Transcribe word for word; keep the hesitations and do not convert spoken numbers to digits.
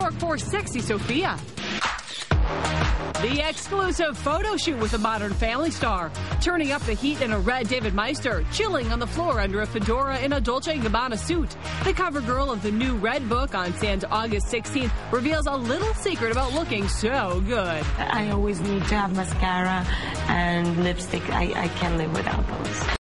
or for sexy Sofia. The exclusive photo shoot with a Modern Family star. Turning up the heat in a red David Meister, chilling on the floor under a fedora in a Dolce and Gabbana suit. The cover girl of the new Red book on sale August sixteenth reveals a little secret about looking so good. I always need to have mascara and lipstick. I, I can't live without those.